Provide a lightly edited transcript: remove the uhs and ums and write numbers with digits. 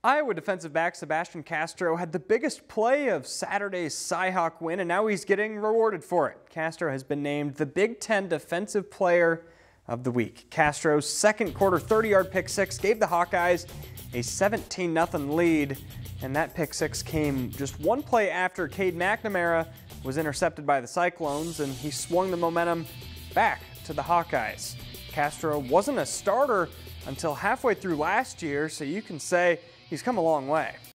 Iowa defensive back Sebastian Castro had the biggest play of Saturday's Cyhawk win, and now he's getting rewarded for it. Castro has been named the Big Ten Defensive Player of the Week. Castro's second quarter 30-yard pick six gave the Hawkeyes a 17-0 lead, and that pick six came just one play after Cade McNamara was intercepted by the Cyclones, and he swung the momentum back to the Hawkeyes. Castro wasn't a starter until halfway through last year, so you can say he's come a long way.